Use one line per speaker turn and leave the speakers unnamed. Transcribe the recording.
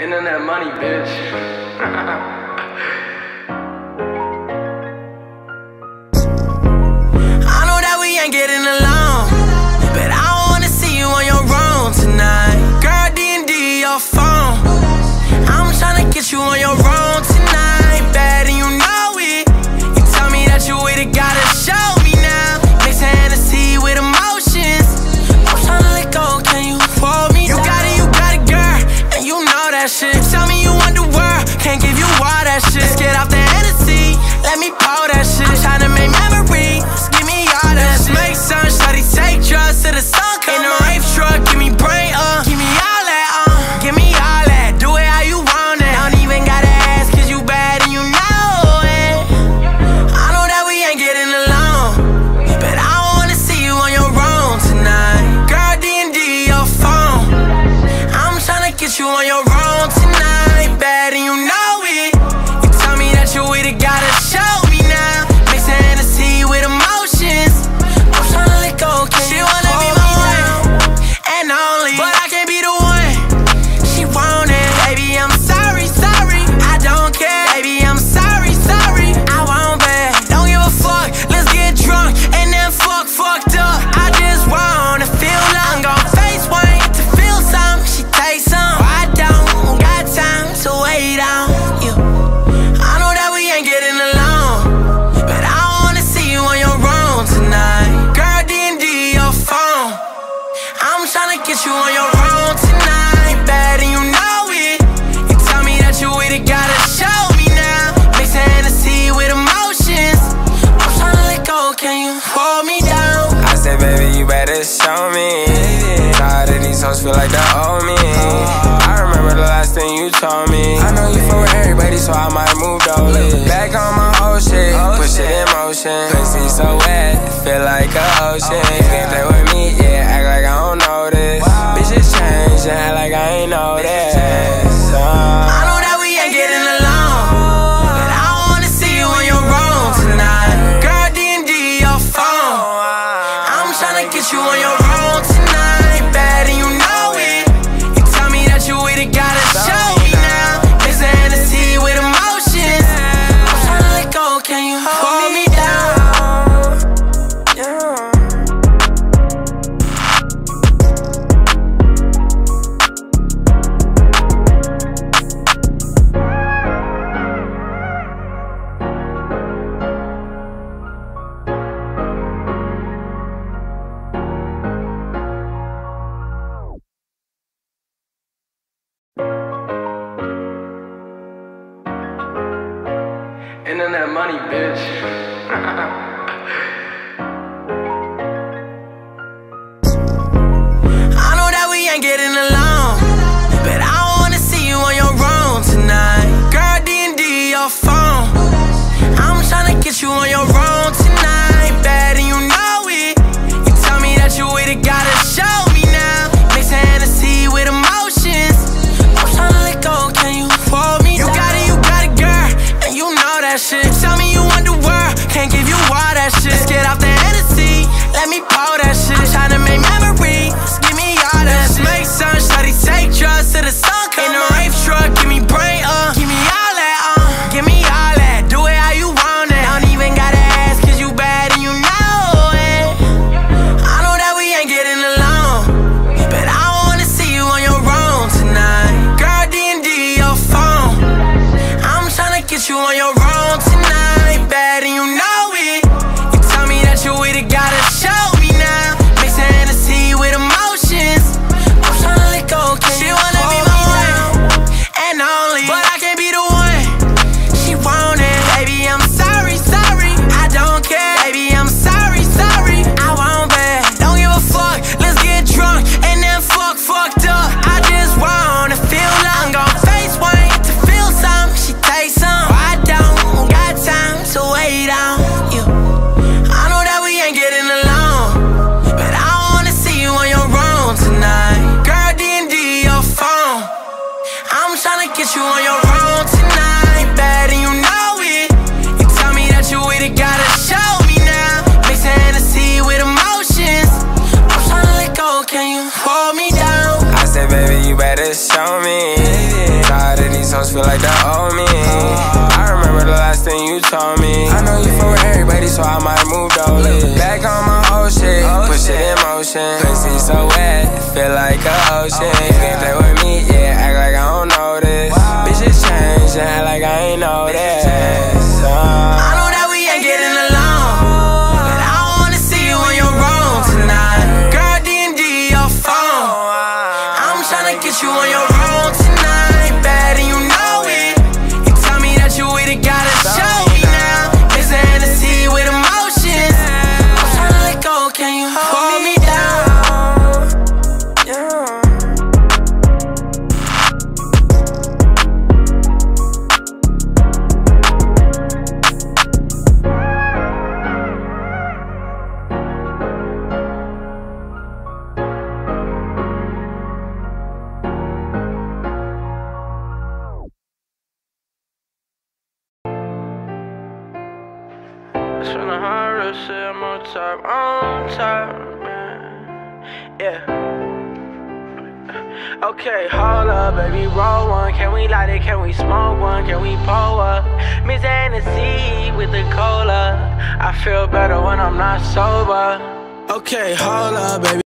Internet money, bitch.
I know that we ain't getting along, but I wanna see you on your own tonight. Girl, D&D your phone, I'm tryna get you on your own tonight. Bad and you know it. You tell me that you with it, gotta show me now. Mix Hennessy with emotions, I'm tryna let go, can you hold me down? You got it, girl, and you know that shit. Tell me you want the world, can't give you all that shit. Let's get off the Hennessy, let me pour that shit. I'm tryna make memories, give me all that shit. Make sun, shawty, take drugs till the sun come. In the rave truck, give me brain, give me all that, give me all that. Do it how you want it, don't even gotta ask, cause you bad and you know it. I know that we ain't getting along, but I wanna see you on your own tonight. Girl, D&D your phone, I'm tryna get you on your own tonight. Bad and you know it. You tell me that you with it, gotta show me now. Mix Hennessy with emotions, I'm tryna let go, cause she wanna be my one and only, but I can't be the one she wanted. Baby, I'm sorry, sorry, I don't care. Baby, I'm sorry, sorry, I won't bet. Don't give a fuck, let's get drunk and then fucked up. I just wanna feel love. I'm gon' face one to feel some. She takes some, I don't got time to wait on you. I know that we ain't getting along, but I wanna see you on your own tonight. Girl, D&D your phone, I'm tryna get you on your own tonight. Bad and you know it. You tell me that you with it, gotta show me now. Mix Hennessy with emotions, I'm tryna let go, can you hold me down?
I said, baby, you better show me. Tired of these hoes feel like they owe me. I remember the last thing you told me. I know you fuck with everybody, so I might move those. Back on my old shit, push it in motion. Pussy so wet, feel like an ocean. You can't play with me, yeah, act like I don't know this. Bitches change and act like I ain't know this.
I know that we ain't getting along, but I wanna see you on your own tonight. Girl, D&D your phone, I'm tryna get you on your own tonight. Bad and you know it. You tell me that you with it, gotta show me now. Mix Hennessy with emotions, I'm tryna let go, can you hold me down?
Internet money, bitch.
I know that we ain't getting along, but I wanna see you on your own tonight. Girl, D&D your phone, I'm tryna get you on your own tonight. Bad and you know it. You tell me that you with it, gotta show me now. Mix Hennessy with emotions, I'm tryna let go, can you hold me down? You got it, girl, and you know that shit. Tell me you want the world, can't give you all that shit. Let's get off the Hennessy, let me pour that shit. I'm tryna make memories, give me all that shit. Make sun, shawty, take drugs till the sun come. In the rave truck, give me brain, give me all that, give me all that. Do it how you want it, don't even gotta ask, cause you bad and you know it. I know that we ain't getting along, but I wanna see you on your own tonight. Girl, D&D your phone, I'm tryna get you on your own tonight. Bad and you know it. You tell me that you with it, gotta show me now. Mix Hennessy with emotions, I'm tryna let go, cause she wanna be my one and only, but I can't be the one she wanted. Baby, I'm sorry, sorry, I don't care. Baby, I'm sorry, sorry, I won't bet. Don't give a fuck, let's get drunk and then fucked up. I just wanna feel love. I'm gon' face one to feel some. She takes some, I don't got time to wait on you. I know that we ain't getting along, but I wanna see you on your own tonight. Girl, D&D your phone, I'm tryna get you on your own tonight. Bad and you know it. You tell me that you with it, gotta show me now. Mix Hennessy with emotions, I'm tryna let go, can you hold me down?
I said, baby, you better show me. like the old me. I remember the last thing you told me. I know you fuck with everybody, so I might move dolly. Back on my old shit, push it in motion. Pussy so wet, feel like an ocean. You can't play with me, yeah, act like I don't know this. Bitches change and act like I ain't know this.
I know that we ain't getting along, but I wanna see you on your room tonight. Girl, D&D your phone. I'm tryna get you on your room tonight. Bad and you know it. You tell me that you with it, gotta show me now. It's a Hennessy with emotions. I'm tryna let go, can you hold me down?
Tryna hard to say I'm on top, man. Yeah. Okay, hold up, baby, roll one. Can we light it? Can we smoke one? Can we pull up? Miss Hennessy with the cola. I feel better when I'm not sober. Okay, hold up, baby.